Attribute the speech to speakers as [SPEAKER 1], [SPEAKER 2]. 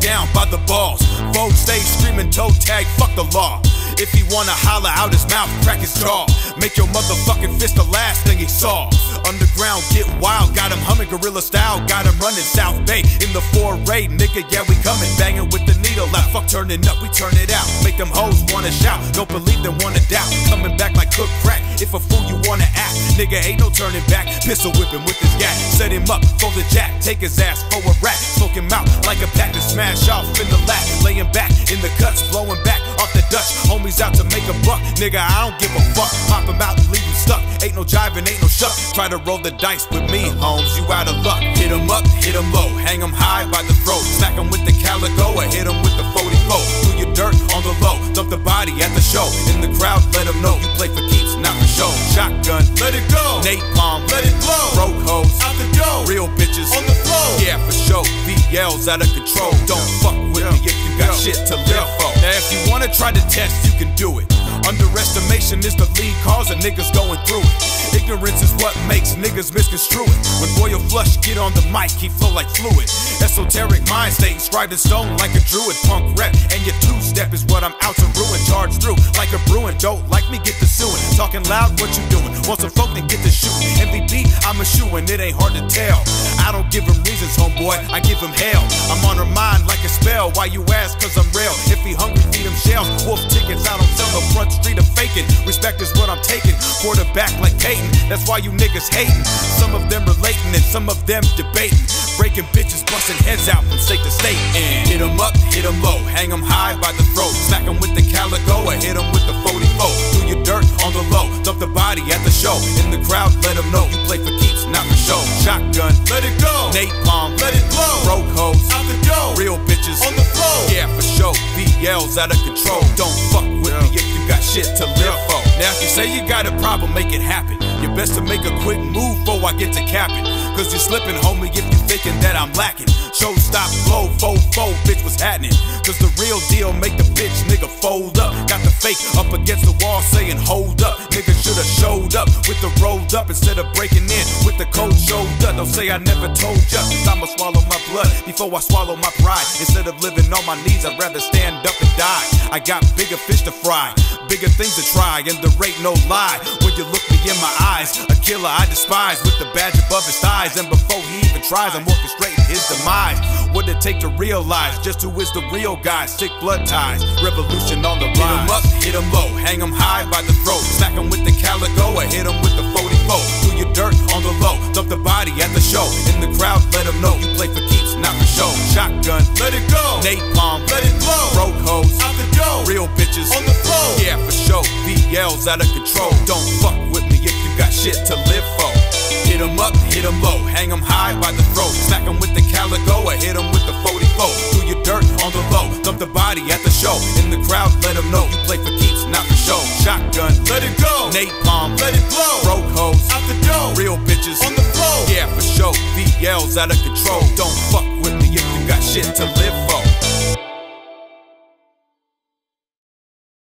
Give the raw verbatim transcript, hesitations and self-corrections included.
[SPEAKER 1] down by the balls. Folks stay screaming toe tag, fuck the law. If he wanna holler out his mouth, crack his jaw. Make your motherfucking fist the last thing he saw. Underground get wild, got him humming gorilla style. Got him running South Bay in the foray, nigga, yeah we coming. Banging with the needle out, fuck turning up, we turn it out. Make them hoes wanna shout, don't believe them wanna doubt. Coming back like cook crack, if a fool you wanna act. Nigga ain't no turning back, pistol whipping with his gat. Set him up for the jack, take his ass for a rat. Smoke him out like a pack to smash off in the lap. Laying back in the cuts, blowing back off the Dutch. Homies out to make a buck, nigga I don't give a fuck. Pop him out and leave him stuck, ain't no jiving, ain't no shuck. Try to roll the dice with me, Holmes, you out of luck. Hit him up, hit him low, hang him high by the throat. Smack him with the calico or hit him with the forty-four. Do your dirt on the low, dump the body at the show. In the crowd, let him know you play for keeps, not for show. Shotgun, let it go. Napalm, let it blow. Broke hoes, out the door. Real bitches, on the floor. Yeah, for show. V L's out of control. Don't fuck with me if you got shit to live for. Now if you wanna try to test, you can do it. Underestimation is the lead cause of niggas going through it. Ignorance is what makes niggas misconstrue it. When Royal Flush get on the mic, he flow like fluid. Esoteric mind state, inscribed in stone like a druid. Punk rep, and your two-step is what I'm out to ruin. Charged through like a Bruin, don't like me, get the suing. Talking loud, what you doing? Want some folk, then get the shooting. M V P, I'm a shooin', it ain't hard to tell. I don't give him reasons, homeboy, I give him hell. I'm on her mind like a spell, why you ask? Cause I'm real. If he hungry, feed him shells. Wolf tickets, I don't sell no front street of faking. Respect is what I'm taking. Quarterback like Peyton, that's why you niggas hating. Some of them relating and some of them debating. Breaking bitches, busting heads out from state to state. And hit him up, hit him low, hang him high by the throat. Smack him with the calico or hit him with the forty-four. Do your dirt on the low, dump the body at the show. In the crowd, let him know you play for keeps, not for show. Shotgun, let it go. Napalm, let it blow. Broke hoes, out the door. Real bitches, on the floor. Yeah, for show. V L's out of control. Don't fuck with me if you got shit to live for. Now if you say you got a problem, make it happen. You're best to make a quick move before I get to capping. Cause you're slipping, homie, if you thinking that I'm lacking. Show, stop, flow, fo, fo, bitch, what's happening? Cause the real deal make the bitch nigga fold up. Got the fake up against the wall saying hold up. Nigga should've showed up with the rolled up instead of breaking in with the cold shoulder. Don't say I never told ya, cause I'ma swallow my blood before I swallow my pride. Instead of living on my knees, I'd rather stand up and die. I got bigger fish to fry, bigger things to try, and there ain't no lie when you look me in my eyes. A killer I despise with the badge above his thighs, and before he even tries, I'm orchestrating his demise. What'd it take to realize just who is the real guy? Sick blood ties, revolution on the rise. Hit him up, hit him low, hang him high by the throat. Smack him with the calico or hit him with the forty-four. Do your dirt on the low, dump the body at the show. In the crowd, let him know you play for keeps, not for show. Shotgun, let it go. Napalm, let it blow. Broke hoes, out the door. Real bitches, on the floor. Yeah, for show. V L's out of control. Don't fuck with me if you got shit to live for. Hit him up, hit him low, hang him high by the throat. Smack him with the calico or hit him with the forty-four. Do your dirt on the low, dump the body at the show. In the crowd, let him know you play for keeps, not for show. Shotgun, let it go. Napalm, let it blow. Broke hoes, out the door. Real bitches, on the floor. Yeah, for show. V L's out of control. Don't fuck with me if you got shit to live for.